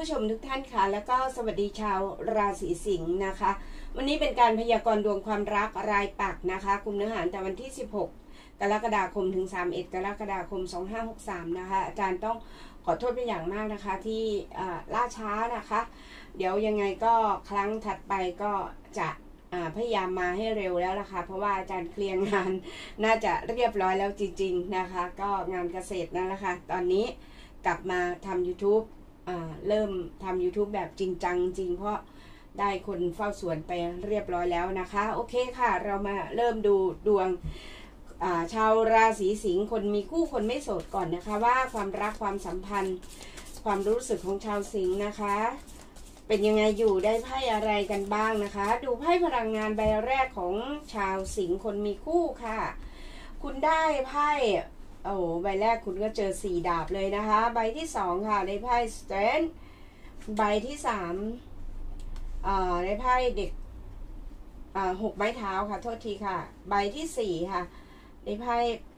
ผู้ชมทุกท่านค่ะแล้วก็สวัสดีชาวราศีสิงห์นะคะวันนี้เป็นการพยากรณ์ดวงความรักรายปักนะคะกลุ่มเนื้อหาแต่วันที่16กรกฎาคมถึง31กรกฎาคม2563นะคะอาจารย์ต้องขอโทษเป็นอย่างมากนะคะที่ล่าช้านะคะเดี๋ยวยังไงก็ครั้งถัดไปก็จะพยายามมาให้เร็วแล้วนะคะเพราะว่าอาจารย์เคลียร์งานน่าจะเรียบร้อยแล้วจริงๆนะคะก็งานเกษตรนั่นแหละค่ะตอนนี้กลับมาทำ YouTubeเริ่มทำ YouTube แบบจริงจังจริงเพราะได้คนเฝ้าสวนไปเรียบร้อยแล้วนะคะโอเคค่ะเรามาเริ่มดูดวงชาวราศีสิงห์คนมีคู่คนไม่โสดก่อนนะคะว่าความรักความสัมพันธ์ความรู้สึกของชาวสิงห์นะคะเป็นยังไงอยู่ได้ไพ่อะไรกันบ้างนะคะดูไพ่พลังงานใบแรกของชาวสิงห์คนมีคู่ค่ะคุณได้ไพ่ใบแรกคุณก็เจอ4 ดาบเลยนะคะใบที่2ค่ะได้ไพ่สเตนใบที่3ได้ไพ่เด็ก6 ไม้เท้าค่ะโทษทีค่ะใบที่4ค่ะได้ไพ่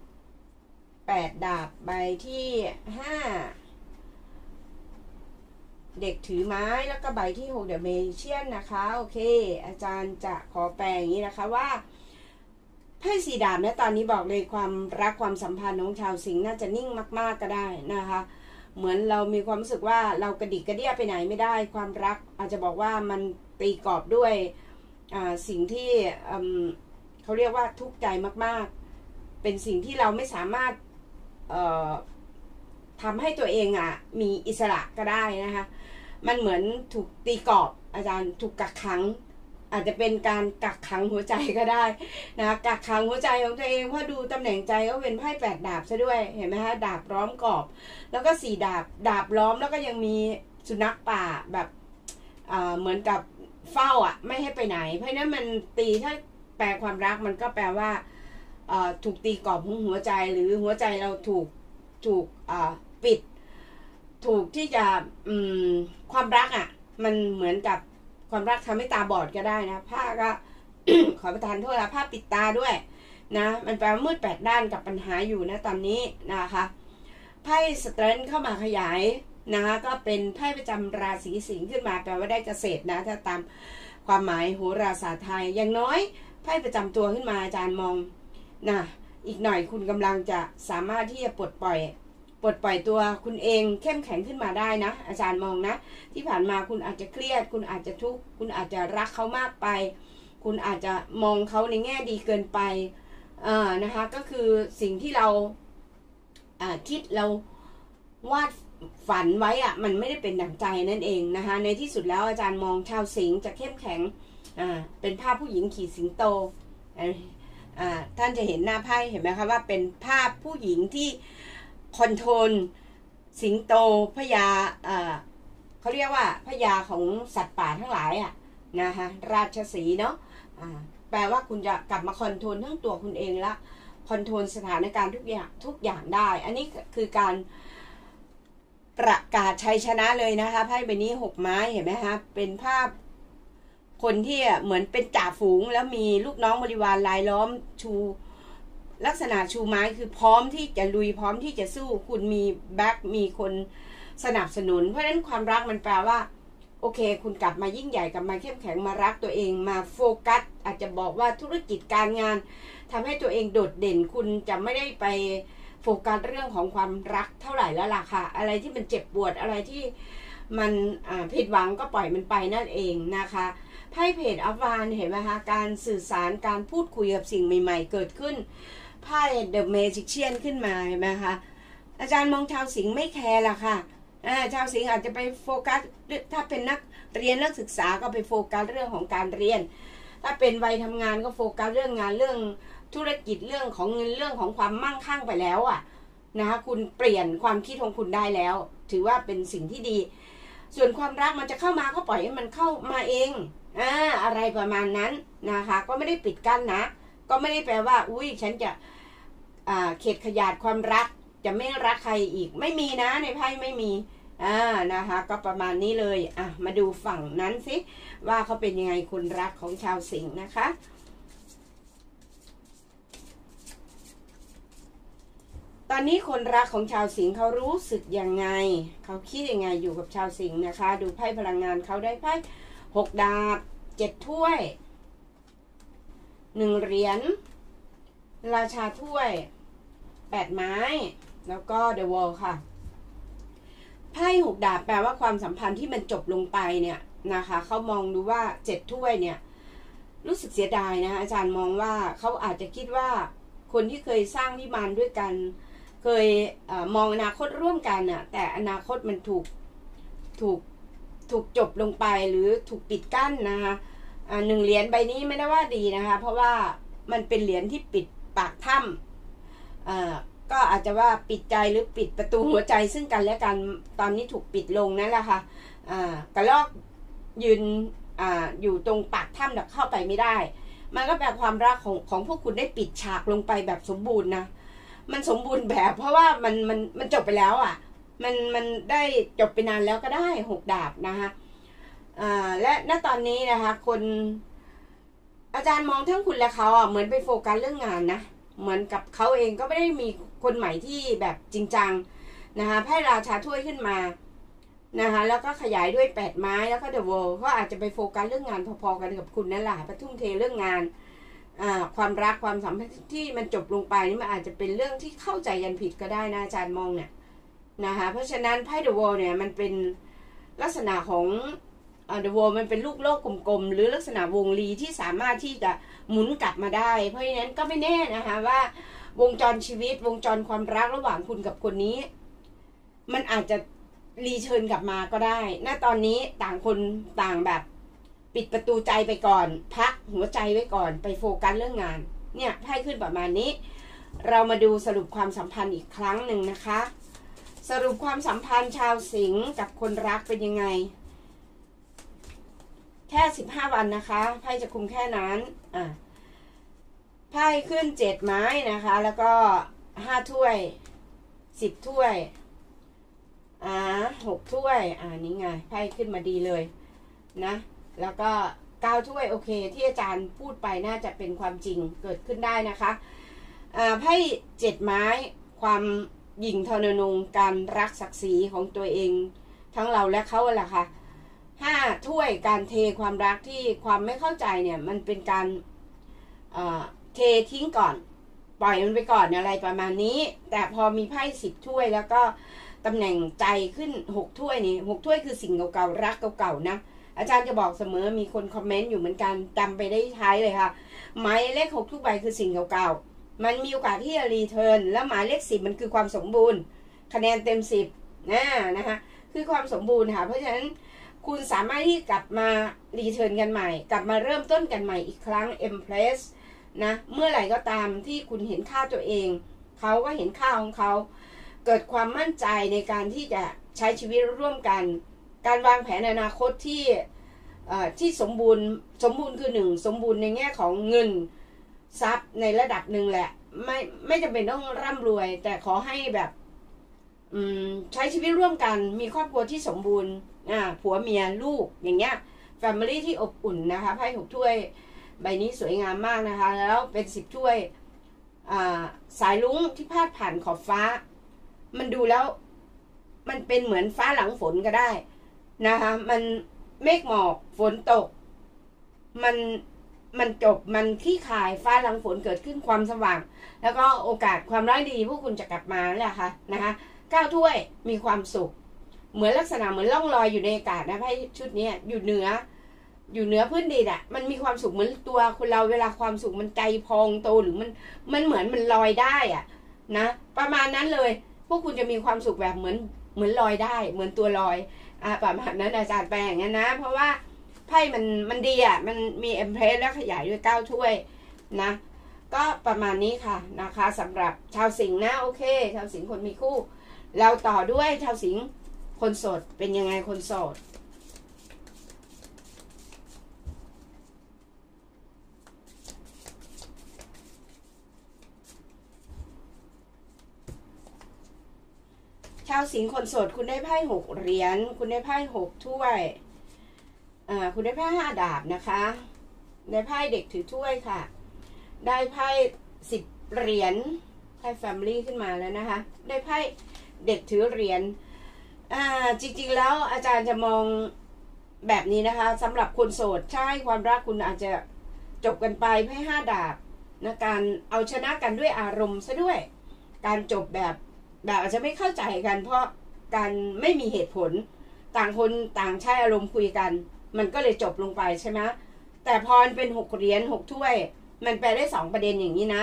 8 ดาบใบที่5เด็กถือไม้แล้วก็ใบที่6เดอะเมเชียนนะคะโอเคอาจารย์จะขอแปลอย่างนี้นะคะว่าไพ่4 ดาบเนี่ยตอนนี้บอกเลยความรักความสัมพันธ์ของชาวสิงห์น่าจะนิ่งมากๆก็ได้นะคะเหมือนเรามีความรู้สึกว่าเรากระดิกกระเดี้ยไปไหนไม่ได้ความรักอาจจะบอกว่ามันตีกรอบด้วยสิ่งที่เขาเรียกว่าทุกข์ใจมากๆเป็นสิ่งที่เราไม่สามารถทำให้ตัวเองมีอิสระก็ได้นะคะมันเหมือนถูกตีกรอบอาจารย์ถูกกักขังอาจจะเป็นการกักขังหัวใจก็ได้นะกักขังหัวใจของตัวเองเพราะดูตำแหน่งใจก็เป็นไพ่8 ดาบซะด้วยเห็นไหมคะดาบล้อมกรอบแล้วก็4 ดาบล้อมแล้วก็ยังมีสุนัขป่าแบบเหมือนกับเฝ้าไม่ให้ไปไหนเพราะนั้นมันตีถ้าแปลความรักมันก็แปลว่าถูกตีกรอบของหัวใจหรือหัวใจเราถูกปิดถูกที่จะความรักมันเหมือนกับความรักทำให้ตาบอดก็ได้นะผ้าก็ ขอประทานโทษนะผ้าปิดตาด้วยนะมันแปลว่ามืด8 ด้านกับปัญหาอยู่นะตอนนี้นะคะไพ่สเตรนท์เข้ามาขยายนะคะก็เป็นไพ่ประจำราศีสิงห์ขึ้นมาแปลว่าได้เกษตรนะถ้าตามความหมายโหราศาสตร์ไทยอย่างน้อยไพ่ประจำตัวขึ้นมาอาจารย์มองนะอีกหน่อยคุณกำลังจะสามารถที่จะปลดปล่อยตัวคุณเองเข้มแข็งขึ้นมาได้นะอาจารย์มองนะที่ผ่านมาคุณอาจจะเครียดคุณอาจจะทุกข์คุณอาจจะรักเขามากไปคุณอาจจะมองเขาในแง่ดีเกินไปนะคะก็คือสิ่งที่เราคิดเราวาดฝันไว้มันไม่ได้เป็นดั่งใจนั่นเองนะคะในที่สุดแล้วอาจารย์มองชาวสิงห์จะเข้มแข็งเป็นภาพผู้หญิงขี่สิงโตท่านจะเห็นหน้าไพ่เห็นไหมคะว่าเป็นภาพผู้หญิงที่คอนโทรลสิงโตพญาเขาเรียกว่าพญาของสัตว์ป่าทั้งหลายนะคะราชสีห์เนาะแปลว่าคุณจะกลับมาคอนโทรลทั้งตัวคุณเองและคอนโทรลสถานการณ์ทุกอย่างได้อันนี้คือการประกาศชัยชนะเลยนะคะไพ่ใบนี้6 ไม้เห็นไหมคะเป็นภาพคนที่เหมือนเป็นจ่าฝูงแล้วมีลูกน้องบริวารรายล้อมชูลักษณะชูไม้คือพร้อมที่จะลุยพร้อมที่จะสู้คุณมีแบ็คมีคนสนับสนุนเพราะฉะนั้นความรักมันแปลว่าโอเคคุณกลับมายิ่งใหญ่กลับมาเข้มแข็งมารักตัวเองมาโฟกัสอาจจะบอกว่าธุรกิจการงานทำให้ตัวเองโดดเด่นคุณจะไม่ได้ไปโฟกัสเรื่องของความรักเท่าไหร่แล้วล่ะค่ะอะไรที่มันเจ็บปวดอะไรที่มันผิดหวังก็ปล่อยมันไปนั่นเองนะคะไพ่เพจอัฟวานเห็นไหมคะการสื่อสารการพูดคุยกับสิ่งใหม่ๆเกิดขึ้นไพ่เดอะเมจิเชียนขึ้นมาเห็นไหมคะอาจารย์มองชาวสิงห์ไม่แคร์ล่ะค่ะชาวสิงห์อาจจะไปโฟกัสถ้าเป็นนักเรียนนักศึกษาก็ไปโฟกัสเรื่องของการเรียนถ้าเป็นวัยทำงานก็โฟกัสเรื่องงานเรื่องธุรกิจเรื่องของเงินเรื่องของความมั่งคั่งไปแล้วนะคะคุณเปลี่ยนความคิดของคุณได้แล้วถือว่าเป็นสิ่งที่ดีส่วนความรักมันจะเข้ามาก็ปล่อยให้มันเข้ามาเองอะไรประมาณนั้นนะคะก็ไม่ได้ปิดกั้นนะก็ไม่ได้แปลว่าอุ้ยฉันจะเขตขยาดความรักจะไม่รักใครอีกไม่มีนะในไพ่ไม่มีนะคะก็ประมาณนี้เลยมาดูฝั่งนั้นสิว่าเขาเป็นยังไงคนรักของชาวสิงห์นะคะตอนนี้คนรักของชาวสิงห์เขารู้สึกยังไงเขาคิดยังไงอยู่กับชาวสิงห์นะคะดูไพ่พลังงานเขาได้ไพ่6 ดาบ7 ถ้วย1 เหรียญราชาถ้วย8 ไม้แล้วก็ The Wall ค่ะไพ่6 ดาบแปลว่าความสัมพันธ์ที่มันจบลงไปเนี่ยนะคะเขามองดูว่า7 ถ้วยเนี่ยรู้สึกเสียดายนะอาจารย์มองว่าเขาอาจจะคิดว่าคนที่เคยสร้างวิมานด้วยกันเคยมองอนาคตร่วมกันน่ะแต่อนาคตมันถูกจบลงไปหรือถูกปิดกั้นนะคะ1 เหรียญใบนี้ไม่ได้ว่าดีนะคะเพราะว่ามันเป็นเหรียญที่ปิดปากถ้ำก็อาจจะว่าปิดใจหรือปิดประตูหัวใจซึ่งกันและกันตอนนี้ถูกปิดลงนั่นแหละค่ะกระลอกยืนอยู่ตรงปากถ้ำแต่เข้าไปไม่ได้มันก็แปลความรักของพวกคุณได้ปิดฉากลงไปแบบสมบูรณ์นะมันสมบูรณ์แบบเพราะว่ามันจบไปแล้วอ่ะมันได้จบไปนานแล้วก็ได้6 ดาบนะคะและณตอนนี้นะคะคนอาจารย์มองทั้งคุณและเขาเหมือนไปโฟกัสเรื่องงานนะเหมือนกับเขาเองก็ไม่ได้มีคนใหม่ที่แบบจริงจังนะคะไพ่ราชาถ้วยขึ้นมานะคะแล้วก็ขยายด้วย8 ไม้แล้วก็เดอะเวิลด์ก็อาจจะไปโฟกัสเรื่องงานพอๆกันกับคุณนั่นแหละไปทุ่มเทเรื่องงานความรักความสัมพันธ์ที่มันจบลงไปนี่มันอาจจะเป็นเรื่องที่เข้าใจกันผิดก็ได้นะอาจารย์มองเนี่ยนะคะเพราะฉะนั้นไพ่เดอะเวิลด์เนี่ยมันเป็นลักษณะของเดอะเวิลด์มันเป็นลูกโลกกลมๆหรือลักษณะวงรีที่สามารถที่จะหมุนกลับมาได้เพราะฉะนั้นก็ไม่แน่นะคะว่าวงจรชีวิตวงจรความรักระหว่างคุณกับคนนี้มันอาจจะรีเทิร์นกลับมาก็ได้ณตอนนี้ต่างคนต่างแบบปิดประตูใจไปก่อนพักหัวใจไว้ก่อนไปโฟกัสเรื่องงานเนี่ยไพ่ขึ้นประมาณนี้เรามาดูสรุปความสัมพันธ์อีกครั้งหนึ่งนะคะสรุปความสัมพันธ์ชาวสิงห์กับคนรักเป็นยังไงแค่15 วันนะคะไพ่จะคุมแค่นั้นไพ่ขึ้น7 ไม้นะคะแล้วก็5 ถ้วย10 ถ้วย6 ถ้วยนี่ไงไพ่ขึ้นมาดีเลยนะแล้วก็9 ถ้วยโอเคที่อาจารย์พูดไปน่าจะเป็นความจริงเกิดขึ้นได้นะคะไพ่7 ไม้ความหยิ่งทรนงการรักศักดิ์ศรีของตัวเองทั้งเราและเขาแหละค่ะ5 ถ้วยการเทความรักที่ความไม่เข้าใจเนี่ยมันเป็นการเททิ้งก่อนปล่อยมันไปก่อนอะไรประมาณนี้แต่พอมีไพ่10 ถ้วยแล้วก็ตำแหน่งใจขึ้น6 ถ้วยนี่6 ถ้วยคือสิ่งเก่าๆรักเก่าๆนะอาจารย์จะบอกเสมอมีคนคอมเมนต์อยู่เหมือนกันจำไปได้ท้ายเลยค่ะหมายเลข6ทุกใบคือสิ่งเก่าๆมันมีโอกาสที่จะรีเทิร์นแล้วหมายเลข10มันคือความสมบูรณ์คะแนนเต็ม10นะคะคือความสมบูรณ์ค่ะเพราะฉะนั้นคุณสามารถที่กลับมารีเทิร์นกันใหม่กลับมาเริ่มต้นกันใหม่อีกครั้ง Empress นะเมื่อไหร่ก็ตามที่คุณเห็นค่าตัวเองเขาก็เห็นค่าของเขาเกิดความมั่นใจในการที่จะใช้ชีวิตร่วมกันการวางแผนอนาคตที่สมบูรณ์คือ1สมบูรณ์ในแง่ของเงินทรัพย์ในระดับหนึ่งแหละไม่จำเป็นต้องร่ำรวยแต่ขอให้แบบใช้ชีวิตร่วมกันมีครอบครัวที่สมบูรณ์ผัวเมียลูกอย่างเงี้ย Family ที่อบอุ่นนะคะไพ่6 ถ้วยใบนี้สวยงามมากนะคะแล้วเป็น10 ถ้วยสายลุ้งที่พาดผ่านขอบฟ้ามันดูแล้วมันเป็นเหมือนฟ้าหลังฝนก็ได้นะคะมันเมฆหมอกฝนตกมันจบมันคลี่คลายฟ้าหลังฝนเกิดขึ้นความสว่างแล้วก็โอกาสความร้ายดีพวกคุณจะกลับมาแหละค่ะนะคะ9 ถ้วยมีความสุขเหมือนลักษณะเหมือนล่องลอยอยู่ในอากาศนะไพ่ชุดนี้อยู่เหนือพื้นดินมันมีความสุขเหมือนตัวคนเราเวลาความสุขมันใจพองโตหรือมันเหมือนมันลอยได้นะประมาณนั้นเลยพวกคุณจะมีความสุขแบบเหมือนลอยได้เหมือนตัวลอยประมาณนั้นอาจารย์แปลอย่างนั้นนะเพราะว่าไพ่มันดีมันมีเอ็มเพรสแล้วขยายด้วย9 ถ้วยนะก็ประมาณนี้ค่ะนะคะสำหรับชาวสิงห์นะโอเคชาวสิงห์คนมีคู่เราต่อด้วยชาวสิงห์คนโสดเป็นยังไงคนโสดชาวสิงห์คนโสดคุณได้ไพ่6 เหรียญคุณได้ไพ่6 ถ้วยคุณได้ไพ่5 ดาบนะคะได้ไพ่เด็กถือถ้วยค่ะได้ไพ่10 เหรียญไพ่พ่ Family ขึ้นมาแล้วนะคะได้ไพ่เด็กถือเหรียญจริงๆแล้วอาจารย์จะมองแบบนี้นะคะสำหรับคนโสดใช่ความรักคุณอาจจะจบกันไปไพ่5 ดาบนะการเอาชนะกันด้วยอารมณ์ซะด้วยการจบแบบอาจจะไม่เข้าใจกันเพราะการไม่มีเหตุผลต่างคนต่างใช้อารมณ์คุยกันมันก็เลยจบลงไปใช่ไหมแต่พอเป็น6 เหรียญ6 ถ้วยมันแปลได้2 ประเด็นอย่างนี้นะ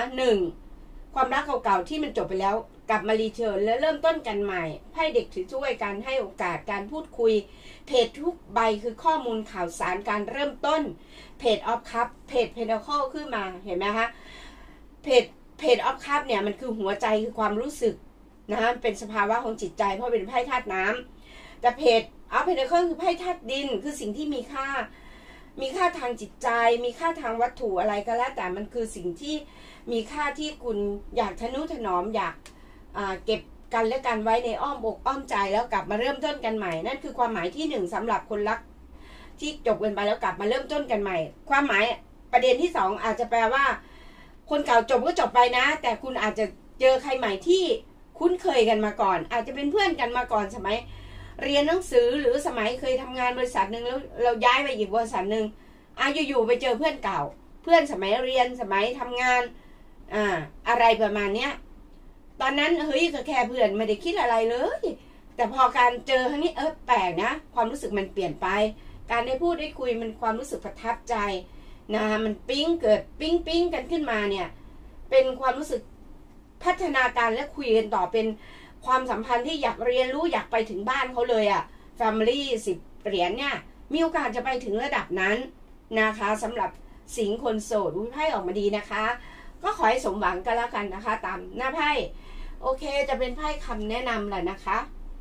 1ความรักเก่าๆที่มันจบไปแล้วกลับมารีเทิร์นและเริ่มต้นกันใหม่ไพ่เด็กถือถ้วยการให้โอกาสการพูดคุยเพจทุกใบคือข้อมูลข่าวสารการเริ่มต้นเพจออฟคัพเพจเพนทาเคิลขึ้นมาเห็นไหมคะเพจออฟคัพเนี่ยมันคือหัวใจคือความรู้สึกนะคะเป็นสภาวะของจิตใจเพราะเป็นไพ่ธาตุน้ำแต่เพจออฟเพนทาเคิลคือไพ่ธาตุดินคือสิ่งที่มีค่าทางจิตใจมีค่าทางวัตถุอะไรก็แล้วแต่มันคือสิ่งที่มีค่าที่คุณอยากทนุถนอมอยากเก็บกันและกันไว้ในอ้อมอกอ้อมใจแล้วกลับมาเริ่มต้นกันใหม่นั่นคือความหมายที่1สำหรับคนรักที่จบกันไปแล้วกลับมาเริ่มต้นกันใหม่ความหมายประเด็นที่2อาจจะแปลว่าคนเก่าจบก็จบไปนะแต่คุณอาจจะเจอใครใหม่ที่คุ้นเคยกันมาก่อนอาจจะเป็นเพื่อนกันมาก่อนสมัยเรียนหนังสือหรือสมัยเคยทำงานบริษัทหนึ่งแล้วเราย้ายไปอีกบริษัทหนึ่งอยู่ๆไปเจอเพื่อนเก่าเพื่อนสมัยเรียนสมัยทำงานอะไรประมาณเนี้ยตอนนั้นเฮ้ยก็แค่เพื่อนไม่ได้คิดอะไรเลยแต่พอการเจอครั้งนี้แปลกนะความรู้สึกมันเปลี่ยนไปการได้พูดได้คุยมันความรู้สึกประทับใจนะมันเกิดปิ๊งกันขึ้นมาเนี่ยเป็นความรู้สึกพัฒนาการและคุยกันต่อเป็นความสัมพันธ์ที่อยากเรียนรู้อยากไปถึงบ้านเขาเลยFamily 10 เหรียญเนี่ยมีโอกาสจะไปถึงระดับนั้นนะคะสำหรับสิงห์คนโสดไพ่ออกมาดีนะคะก็ขอให้สมหวังกันแล้วกันนะคะตามหน้าไพ่โอเคจะเป็นไพ่คำแนะนำแหละนะคะ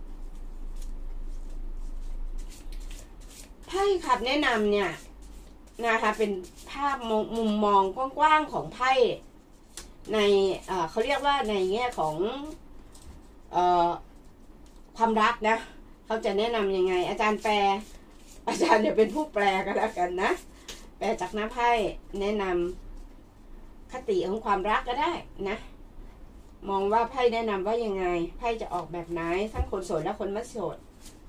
ไพ่คำแนะนำเนี่ยนะคะเป็นภาพมุมมองกว้างๆของไพ่ในเขาเรียกว่าในแง่ของความรักนะเขาจะแนะนำยังไงอาจารย์แปลอาจารย์จะเป็นผู้แปลกันแล้วกันนะแปลจากหน้าไพ่แนะนำคติของความรักก็ได้นะมองว่าไพ่แนะนำว่ายังไงไพ่จะออกแบบไหนทั้งคนโสดและคนไม่โสด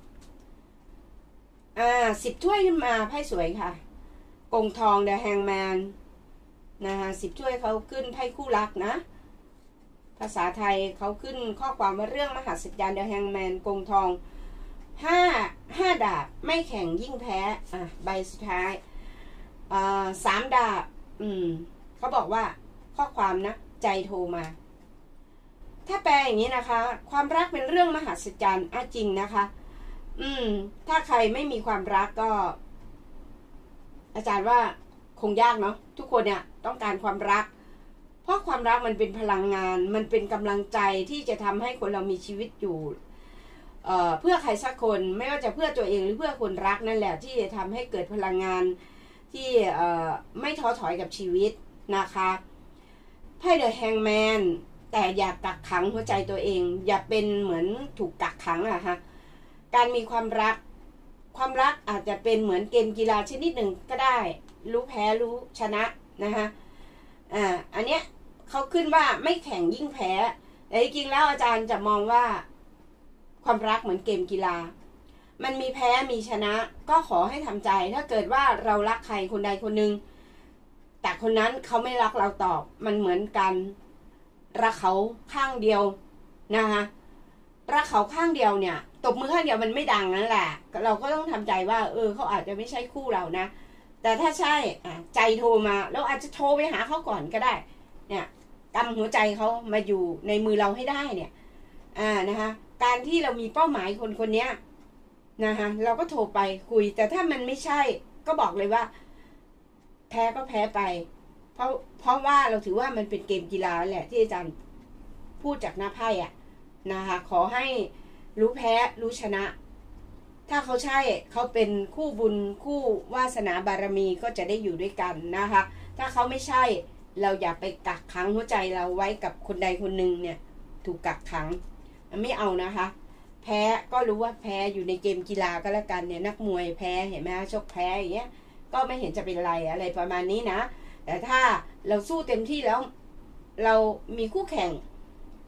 10 ถ้วยขึ้นมาไพ่สวยค่ะกงทองเดอะแฮงแมนนะคะ10 ถ้วยเขาขึ้นไพ่คู่รักนะภาษาไทยเขาขึ้นข้อความว่าเรื่องมหัศจรรย์เดอะแฮงแมนกงทอง5 ดาบไม่แข่งยิ่งแพ้ใบสุดท้าย3 ดาบเขาบอกว่าข้อความนะใจโทรมาถ้าแปลอย่างนี้นะคะความรักเป็นเรื่องมหัศจรรย์จริงนะคะถ้าใครไม่มีความรักก็อาจารย์ว่าคงยากเนาะทุกคนเนี่ยต้องการความรักเพราะความรักมันเป็นพลังงานมันเป็นกำลังใจที่จะทำให้คนเรามีชีวิตอยู่เพื่อใครสักคนไม่ว่าจะเพื่อตัวเองหรือเพื่อคนรักนั่นแหละที่จะทำให้เกิดพลังงานที่ไม่ท้อถอยกับชีวิตนะคะไพ่เดอะแฮงแมนแต่อย่ากักขังหัวใจตัวเองอย่าเป็นเหมือนถูกกักขังค่ะการมีความรักอาจจะเป็นเหมือนเกมกีฬาชนิดหนึ่งก็ได้รู้แพ้รู้ชนะนะคะอันเนี้ยเขาขึ้นว่าไม่แข่งยิ่งแพ้แต่จริงๆแล้วอาจารย์จะมองว่าความรักเหมือนเกมกีฬามันมีแพ้มีชนะก็ขอให้ทำใจถ้าเกิดว่าเรารักใครคนใดคนหนึ่งแต่คนนั้นเขาไม่รักเราตอบมันเหมือนกันรักเขาข้างเดียวนะคะรักเขาข้างเดียวเนี่ยตบมือข้างเดียวมันไม่ดังนั่นแหละเราก็ต้องทำใจว่าเขาอาจจะไม่ใช่คู่เรานะแต่ถ้าใช่ใจโทรมาแล้วอาจจะโทรไปหาเขาก่อนก็ได้เนี่ยกำหัวใจเขามาอยู่ในมือเราให้ได้เนี่ยนะคะการที่เรามีเป้าหมายคนนี้นะคะเราก็โทรไปคุยแต่ถ้ามันไม่ใช่ก็บอกเลยว่าแพ้ก็แพ้ไปเพราะว่าเราถือว่ามันเป็นเกมกีฬาแหละที่อาจารย์พูดจากหน้าไพ่นะคะขอให้รู้แพ้รู้ชนะถ้าเขาใช่เขาเป็นคู่บุญคู่วาสนาบารมีก็จะได้อยู่ด้วยกันนะคะถ้าเขาไม่ใช่เราอย่าไปกักขังหัวใจเราไว้กับคนใดคนหนึ่งเนี่ยถูกกักขังไม่เอานะคะแพ้ก็รู้ว่าแพ้อยู่ในเกมกีฬาก็แล้วกันเนี่ยนักมวยแพ้เห็นไหมชกแพ้อย่างเงี้ยก็ไม่เห็นจะเป็นไรอะไรประมาณนี้นะแต่ถ้าเราสู้เต็มที่แล้วเรามีคู่แข่ง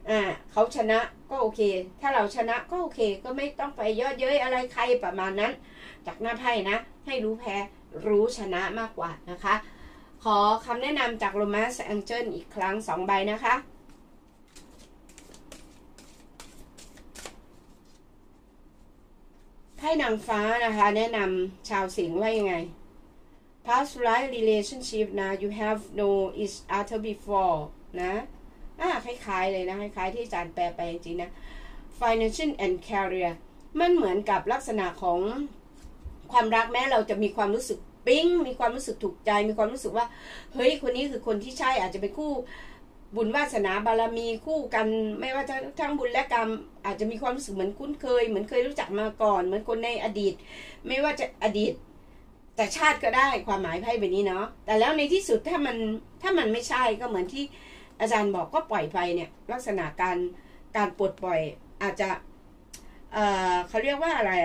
เขาชนะก็โอเคถ้าเราชนะก็โอเคก็ไม่ต้องไปเยอะเย้ยอะไรใครประมาณนั้นจากหน้าไพ่นะให้รู้แพ้รู้ชนะมากกว่านะคะขอคำแนะนำจาก Romance Angel อีกครั้ง2 ใบนะคะไพ่นางฟ้านะคะแนะนำชาวสิงห์ว่ายังไง past life relationship นะ you have know each other before นะคล้ายๆเลยนะคล้ายๆที่อาจารย์แปลไปจริงๆนะ financial and career มันเหมือนกับลักษณะของความรักแม้เราจะมีความรู้สึกปิ๊งมีความรู้สึกถูกใจมีความรู้สึกว่าเฮ้ยคนนี้คือคนที่ใช่อาจจะเป็นคู่บุญวาสนาบารมีคู่กันไม่ว่าทั้งบุญและกรรมอาจจะมีความรู้สึกเหมือนคุ้นเคยเหมือนเคยรู้จักมาก่อนเหมือนคนในอดีตไม่ว่าจะอดีตแต่ชาติก็ได้ความหมายไพ่แบบนี้เนาะแต่แล้วในที่สุดถ้ามันไม่ใช่ก็เหมือนที่อาจารย์บอกก็ปล่อยไปเนี่ยลักษณะการปลดปล่อยอาจจะเขาเรียกว่าอะไร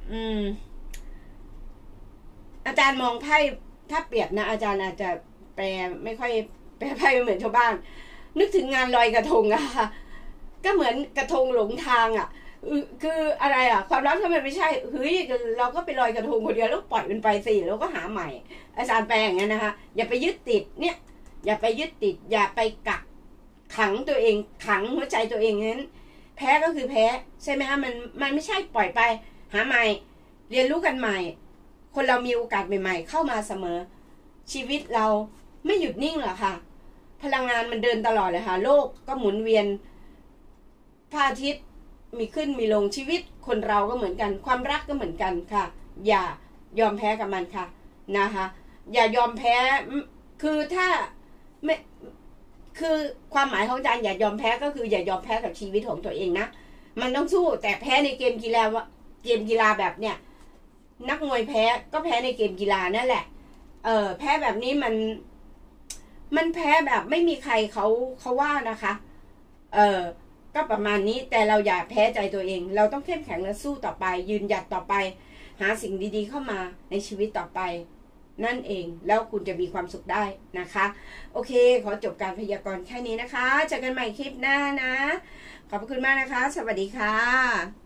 อาจารย์มองไพ่ถ้าเปรียบนะอาจารย์อาจจะแปลไม่ค่อยแปลไพ่เหมือนชาวบ้านนึกถึงงานลอยกระทงอะค่ะก็เหมือนกระทงหลงทางอะคืออะไรอะความรักถ้ามันไม่ใช่เฮ้ยเราก็ไปลอยกระทงคนเดียวแล้วปล่อยมันไปสิแล้วก็หาใหม่อาจารย์แปลอย่างนั้นนะคะอย่าไปยึดติดเนี่ยอย่าไปยึดติดอย่าไปกักขังตัวเองขังหัวใจตัวเองนั้นแพ้ก็คือแพ้ใช่ไหมคะมันไม่ใช่ปล่อยไปหาใหม่เรียนรู้กันใหม่คนเรามีโอกาสใหม่ๆเข้ามาเสมอชีวิตเราไม่หยุดนิ่งหรอกค่ะพลังงานมันเดินตลอดเลยค่ะโลกก็หมุนเวียนพระอาทิตย์มีขึ้นมีลงชีวิตคนเราก็เหมือนกันความรักก็เหมือนกันค่ะอย่ายอมแพ้กับมันค่ะนะคะอย่ายอมแพ้คือถ้าไม่คือความหมายของอาจารย์อย่ายอมแพ้ก็คืออย่ายอมแพ้กับชีวิตของตัวเองนะมันต้องสู้แต่แพ้ในเกมกีฬาแบบเนี้ยนักมวยแพ้ก็แพ้ในเกมกีฬานั่นแหละแพ้แบบนี้มันแพ้แบบไม่มีใครเขาว่านะคะก็ประมาณนี้แต่เราอย่าแพ้ใจตัวเองเราต้องเข้มแข็งและสู้ต่อไปยืนหยัดต่อไปหาสิ่งดีๆเข้ามาในชีวิตต่อไปนั่นเองแล้วคุณจะมีความสุขได้นะคะโอเคขอจบการพยากรณ์แค่นี้นะคะเจอกันใหม่คลิปหน้านะขอบคุณมากนะคะสวัสดีค่ะ